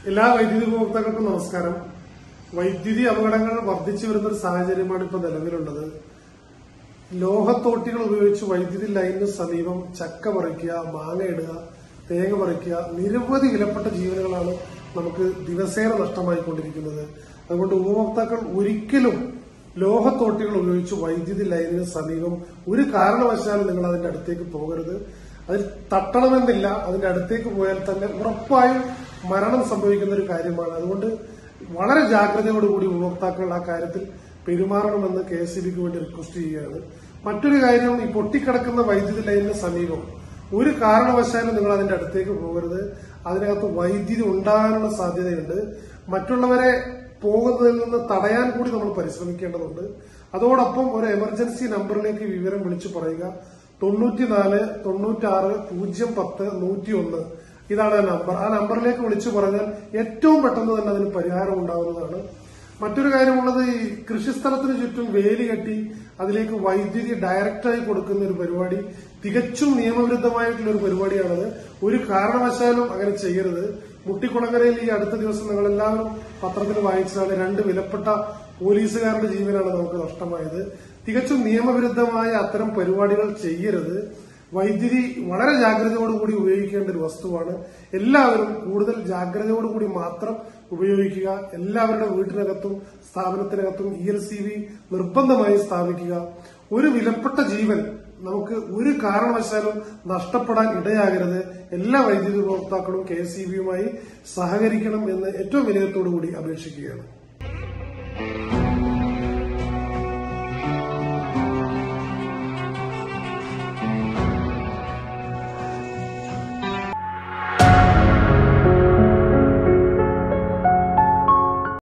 എല്ലാ വൈദ്യുതി ഉപഭോക്താക്കൾക്കും നമസ്കാരം. വൈദ്യുതി അപകടങ്ങൾ വർദ്ധിച്ചു വരുന്ന ഒരു സാഹചര്യമാണ് ഇപ്പോൾ നിലവിലുള്ളത്. ലോഹത്തോട്ടികൾ ഉപയോഗിച്ച് വൈദ്യുതി ലൈനിന് സമീപം ചക്ക പറിക്കുക, മാങ്ങ ഇടുക, തേങ്ങ പറിക്കുക, നിരവധി വിലപ്പെട്ട ജീവനുകളാണ് നമുക്ക് ദിവസേന നഷ്ടമായിക്കൊണ്ടിരിക്കുന്നത്. അതുകൊണ്ട് ഉപഭോക്താക്കൾ ഒരിക്കലും ലോഹത്തോട്ടികൾ ഉപയോഗിച്ച് വൈദ്യുതി ലൈനിന് സമീപം ഒരു കാരണവശാലും നിങ്ങൾ അതിന്റെ അടുത്തേക്ക് പോകരുത്. അതിൽ തട്ടണമെന്നില്ല, അതിന്റെ അടുത്തേക്ക് പോയാൽ തന്നെ ഉറപ്പായും മരണം സംഭവിക്കുന്ന ഒരു കാര്യമാണ്. അതുകൊണ്ട് വളരെ ജാഗ്രതയോടുകൂടി ഉപഭോക്താക്കൾ ആ കാര്യത്തിൽ പെരുമാറണമെന്ന് KSBക്ക് വേണ്ടി റിക്വസ്റ്റ് ചെയ്യുകയാണ്. മറ്റൊരു കാര്യം, ഈ പൊട്ടിക്കിടക്കുന്ന വൈദ്യുതി ലൈനിന് സമീപം ഒരു കാരണവശാലും നിങ്ങൾ അതിന്റെ അടുത്തേക്ക് പോകരുത്. അതിനകത്ത് വൈദ്യുതി ഉണ്ടാകാനുള്ള സാധ്യതയുണ്ട്. മറ്റുള്ളവരെ പോകുന്നതിൽ നിന്ന് തടയാൻ കൂടി നമ്മൾ പരിശ്രമിക്കേണ്ടതുണ്ട്. അതോടൊപ്പം ഒരു എമർജൻസി നമ്പറിലേക്ക് വിവരം വിളിച്ചു പറയുക. 94 96 010 101 ഇതാണ് ആ നമ്പർ. ആ നമ്പറിലേക്ക് വിളിച്ചു പറഞ്ഞാൽ ഏറ്റവും പെട്ടെന്ന് തന്നെ അതിന് പരിഹാരം ഉണ്ടാകുന്നതാണ്. മറ്റൊരു കാര്യമുള്ളത്, ഈ കൃഷിസ്ഥലത്തിന് ചുറ്റും വേലി കെട്ടി അതിലേക്ക് വൈദ്യുതി ഡയറക്റ്റായി കൊടുക്കുന്ന ഒരു പരിപാടി തികച്ചും നിയമവിരുദ്ധമായിട്ടുള്ള ഒരു പരിപാടിയാണത്. ഒരു കാരണവശാലും അങ്ങനെ ചെയ്യരുത്. മുട്ടിക്കുളങ്ങരയിൽ ഈ അടുത്ത ദിവസം നിങ്ങളെല്ലാവരും പത്രത്തിൽ വായിച്ചതാണ്, 2 വിലപ്പെട്ട പോലീസുകാരുടെ ജീവനാണ് നമുക്ക് നഷ്ടമായത്. തികച്ചും നിയമവിരുദ്ധമായ അത്തരം പരിപാടികൾ ചെയ്യരുത്. വൈദ്യുതി വളരെ ജാഗ്രതയോടുകൂടി ഉപയോഗിക്കേണ്ട ഒരു വസ്തുവാണ്. എല്ലാവരും കൂടുതൽ ജാഗ്രതയോടുകൂടി മാത്രം ഉപയോഗിക്കുക. എല്ലാവരുടെ വീട്ടിനകത്തും സ്ഥാപനത്തിനകത്തും ELCV നിർബന്ധമായി സ്ഥാപിക്കുക. ഒരു വിലപ്പെട്ട ജീവൻ നമുക്ക് ഒരു കാരണവശാലും നഷ്ടപ്പെടാൻ ഇടയാകരുത്. എല്ലാ വൈദ്യുതി ഉപഭോക്താക്കളും KSBയുമായി സഹകരിക്കണം എന്ന് ഏറ്റവും വിനയത്തോടുകൂടി അപേക്ഷിക്കുകയാണ്.